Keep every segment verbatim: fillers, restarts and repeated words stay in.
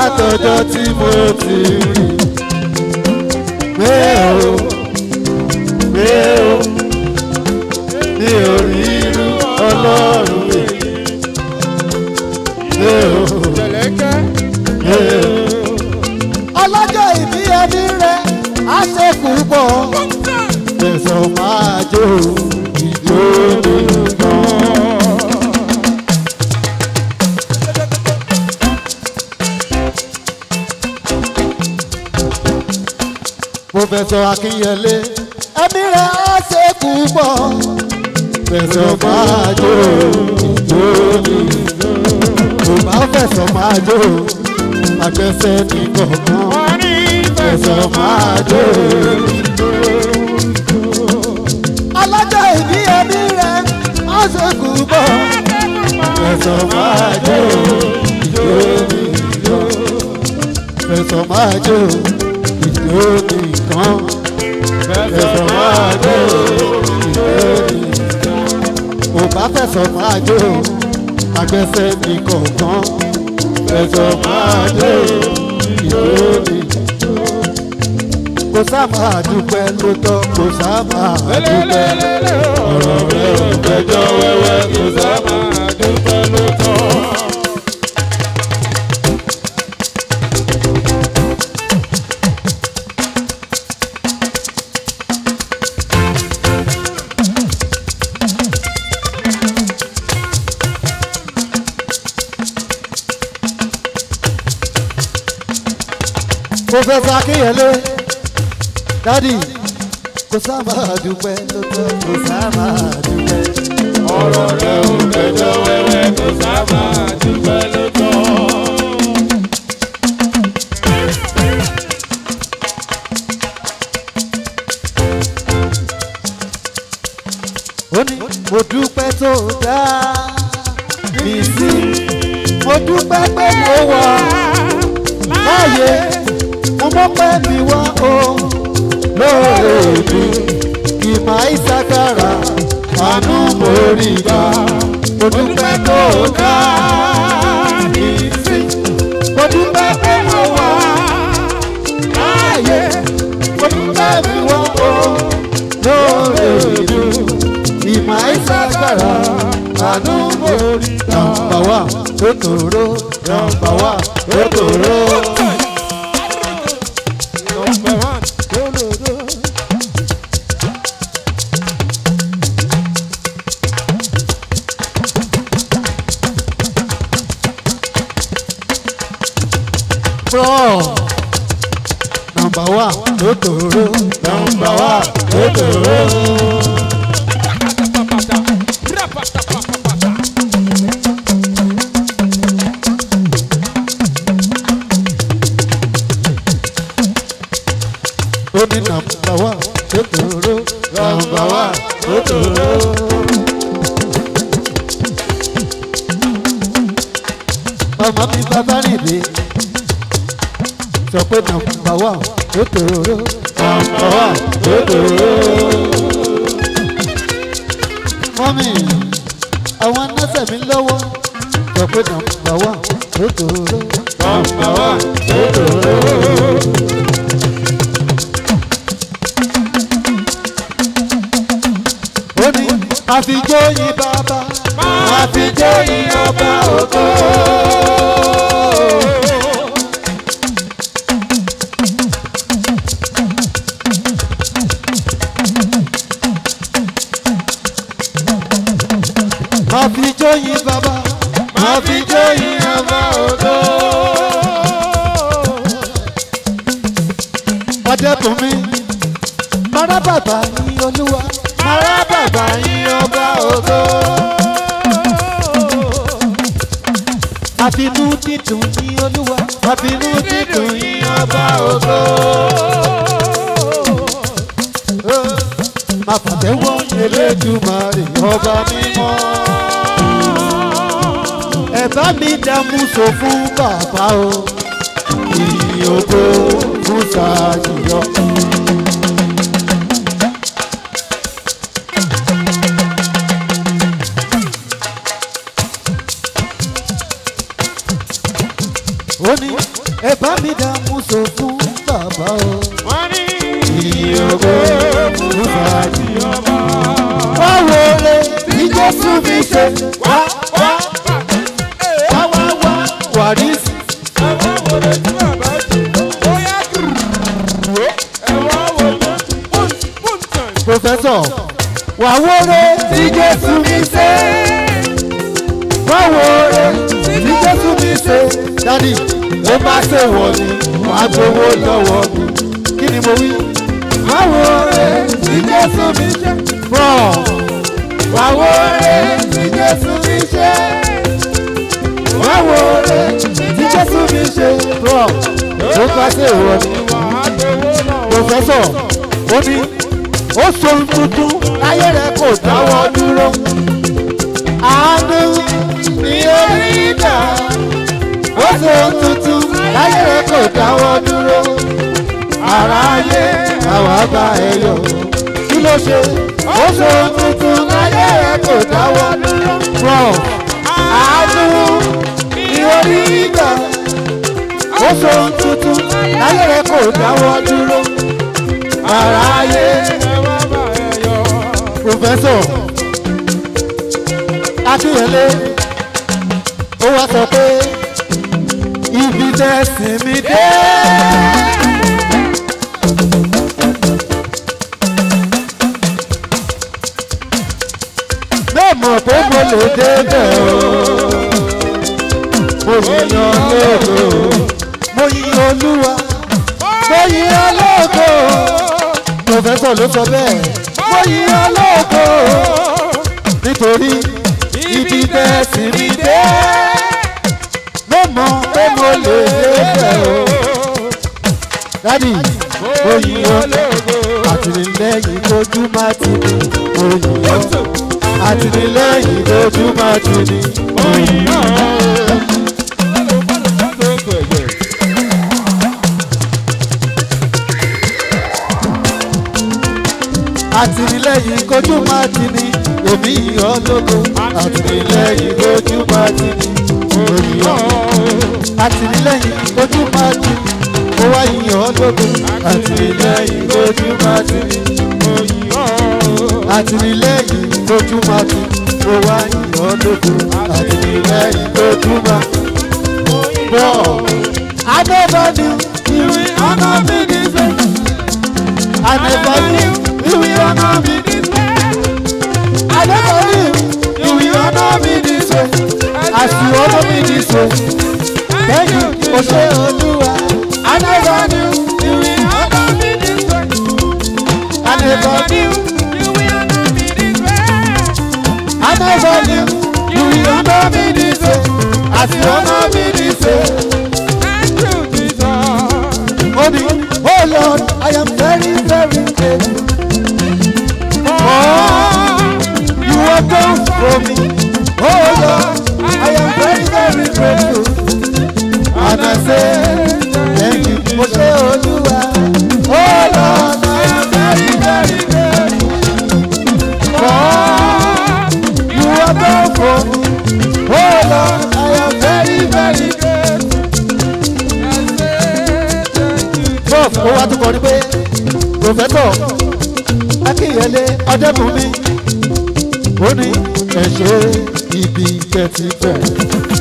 látọjọ́ tí mo ti rí pé o pé o mi ò rí irú ọlọ́run èyí pé o pé o. ọlọ́jọ́ ìbí ẹbí rẹ̀ á ṣe kú bọ̀ tẹ̀sán máa jó ìjó nìkan. Pòfẹ́sọ̀ Akinyẹle ẹbí rẹ̀ á ṣe kú bọ̀ tẹ̀sán máa jó ìjó nìkan. kò bá fẹ̀sọ̀ máa jó àgbẹ̀sẹ̀ ní kọ̀ọ̀kan fẹ̀sọ̀ máa jó. ọlọ́jọ́ ìbí ẹbí rẹ̀ á ṣe kú bọ̀ fẹ̀sọ̀ máa jó ìjó nìkan. fẹ̀sọ̀ máa jó ìjó nìkan. fẹ̀sọ̀ máa jó ìjó nìkan. kò bá fẹ̀sọ̀ máa jó àgbẹ̀sẹ̀ ní kọ̀ọ̀kan fẹ̀sọ̀ máa jó ìjó nìkan. kò sábà dúpẹ́ ló tọ́ kò sábà dúpẹ́ ọ̀rọ̀ rẹ̀ ò gbẹ́jọ́ wẹ́wẹ́ kò sábà dúpẹ́ ló tọ́. Pòfẹ́sọ̀ Akinyẹle dádì kò sábà dúpẹ́ lótọ́ kò sábà dúpẹ́ ọ̀rọ̀ rẹ̀ ò gbẹ́jọ́ wẹ́wẹ́ kò sábà dúpẹ́ lótọ́. ó ní mo dúpẹ́ tó dá mi sí mo dúpẹ́ pé mo wà láàyè mo mọ̀ pé mi wá o lóore mi ìmọ̀ ìsàkàrà àánú mo rí gbà mo dúpẹ́ tó dá mi sí mo dúpẹ́ pé mo wà láàyè mo dúpẹ́ mi wá o lóore mi ìmọ̀ ìsàkàrà àánú mo rí gbà. Nàmbà wà tòtòrò nàmbà wà tòtòrò. Number one, tòtòrò. Number one, tòtòrò. Ó ní number one, tòtòrò. Number one, tòtòrò. Ọmọ mi bàbá rìndé. Sọ pé number one, tòtòrò. Number one, tòtòrò. Mọ́mí, àwọn nọ́ọ̀sẹ̀ mi lọ́wọ́. Sọ pé number one, tòtòrò. Number one, tòtòrò. Ó ní àfijọ́ yín bàbá, àfijọ́ yín ọba ògo. Máa fi jóyin bàbá, máa fi jóyin ọba ògo. Odebunmi, mara bàbá yín Olúwa, mara bàbá yín ọba ògo. Àfinú dídùn yín Olúwa, àfinú dídùn yín ọba ògo. Má pàtẹ́wọ́ Elédùmarè ọba mímọ́. Ẹ bá mi dàmúso fún bàbá o, ìyìn ògo fún Sàyíyọ. Ó ó ní ẹ bá mi dá múso fún bàbá o. wọ́n ní ìyókò fún fàájì ọba. báwo lè ní Jésù mi ṣe wá wá wá wá wá wà ní sí. ẹ̀wọ̀n wo lè tí bàbá jù ó yá dùrù. ẹ̀wọ̀n wo lè pún pún tàn. Professor wà wo lè ní Jésù mi ṣe báwo lè ní Jésù mi ṣe. Dádì ló bá ṣe wọ̀ ni wàá gbowó lọ́wọ́ mi. Kí ni mo wí? Báwo lè ní Jésù mi ṣe. Bọ́ọ̀ báwo lè ní Jésù mi ṣe. Báwo lè ní Jésù mi ṣe. Bọ́ọ̀ ló bá ṣe wọ̀ ni. Professor ó ní ó so tuntun láyé rẹ̀ kò dáwọ́ dúró. Àánú ni orí ìgbà. Ó so tuntun láyé rẹ̀ kò dáwọ́ dúró. Aráyé àwa bá ẹ yọ̀. Kí ló ṣe? Ó so tuntun láyé rẹ̀ kò dáwọ́ dúró. Prof àánú ni orí ìgbà. Ó so tuntun láyé rẹ̀ kò dáwọ́ dúró. Aráyé àwa bá ẹ yọ̀. Professor Akinyẹle ó wá sọ pé ibi tẹ̀sìn mi dé. Bẹ́ẹ̀ mọ̀ pé mo lè débẹ̀ o. Mo yìn ológo, mo yìn Olúwa, mo yìn ológo. Professor ló sọ bẹ́ẹ̀. Mo yìn ológo nítorí ibi tẹ̀sìn mi dé. Mo mọ̀ pé mo lè débẹ̀ o. Dádì mo yìn ológo. Àtìlẹ́yìn lójú má ti ní. Mo yìn ọ́. Àtìlẹ́yìn lójú má ti ní. Mo yìn ọ́. Àtìlẹ́yìn kojú má ti ní. Èmi yìn ọ́ lógo. Àtìlẹ́yìn lójú má ti ní. Mo yìn ọ́. Àtìlẹ́yìn lójú má ti ní. Mo wá yìn ọ́ lógo. Àtìlẹ́yìn lójú má ti ní. Mo yìn ọ́. Àtìlẹ́yìn lójú má ti ní. Mo wá yìn ọ́ lógo. Àtìlẹ́yìn lójú má ti ní. Bọ́ I never knew you will honor me this way. I never knew you will honor me this way. I never knew you will honor me this way. As you honor me this way. Thank you, Oshe Oluwa. I never knew you will honor me this way. I never knew you will honor me this way. I never knew you will honor me this way. As you honor me this way. Thank you, Jesus. Oh Lord, I am very, very grateful. Oh, you are done for me. Oh Lord, I am very, very grateful. And I say, thank you, Oshe Oluwa. Oh Lord, I am very, very grateful. Oh, you are done for me. Oh Lord, I am very, very grateful. I say, thank you. Prof, ó wá tó kọrin pé, Professor Akinyẹle Odebunmi, ó ní ẹ ṣé ibi tẹ̀sí bẹ̀rẹ̀.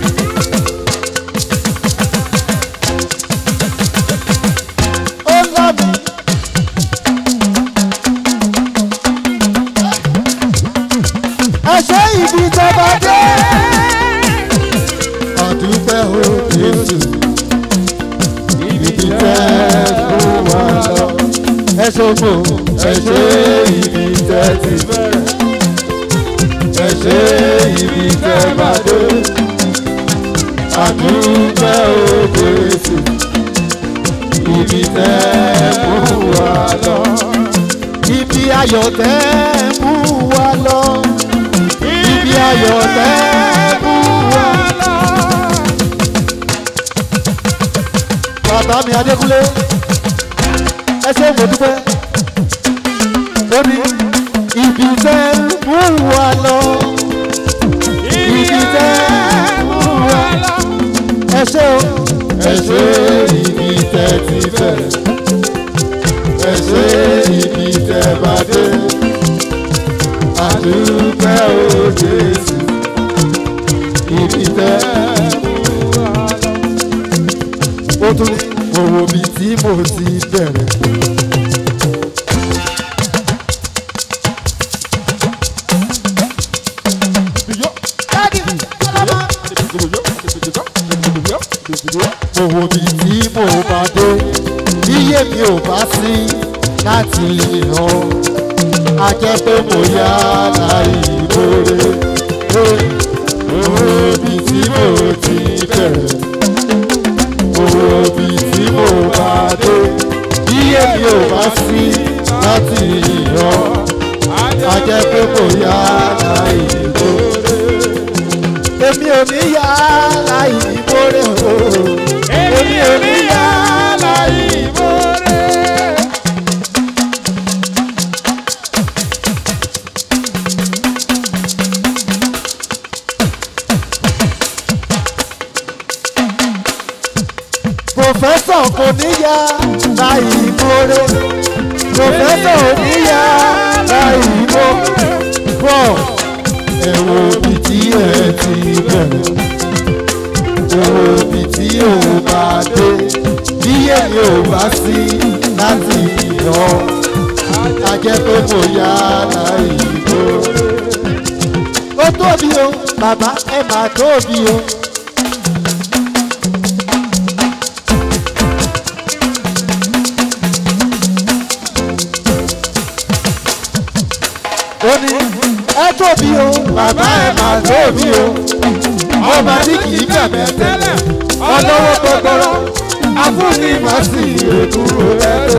Ẹ̀ṣẹ́ ibi tó bá dé. Àdúpẹ́ o Jésù, ibi tẹ́ fún wa lọ. Ẹ ṣòfò ẹ̀ṣẹ́ ibi tẹ́ ti bẹ̀rẹ̀. Ẹ̀ṣẹ́ ibi tẹ́ bá dé. Àdúpẹ́ o Jésù, ibi tẹ́ fún wa lọ. Ibi ayọ̀ tẹ́ mú wa lọ. Ibi ayọ̀ tẹ́ mú wa lọ. Bàbá mi Adékúnlé, ẹ ṣé mo dúpẹ́. Lórí ibi tẹ́ mú wa lọ. Ibi tẹ́ mú wa lọ. Ẹ ṣé o, ẹ ṣe ibi tẹ́ ti bẹ̀rẹ̀, ẹ ṣe ibi tẹ́ bá dé. Àdúpẹ́ o Jésù, ibi tẹ́ mú wa lọ. Ó tún ní owó bíi tí mo ti bẹ̀rẹ̀. Owó bíi tí mo bá dé, iye mi ò bá sí láti hàn, a jẹ́ pé mo yá láì lóore. Owó bíi tí mo ti bẹ̀rẹ̀, owó bíi tí mo bá dé, iye mi ò bá sí láti hàn, a jẹ́ pé mo yá láì lóore. Èmi ò ní yá láì lóore o. Èmi ò ní yá láì lóore. Pòfẹ́sọ̀ kò ní yá láì lóore. Pòfẹ́sọ̀ ò ní yá láì lóore. Bọ̀ ẹ wo ibi tí ẹ ti bẹ̀rẹ̀, ẹ wo ibi tí ò bá dé, bí èmi ò bá sí láti yọ, a jẹ́ pé mo yá láì lóore. Ó tóbi o, bàbá ẹ máa tóbi o. Ó ní ẹ tóbi o, bàbá ẹ máa tóbi o. Ọba ní kì í bẹ̀bẹ̀ tẹ́lẹ̀, ọlọ́wọ́ gbọgbọrọ, afúnni má sì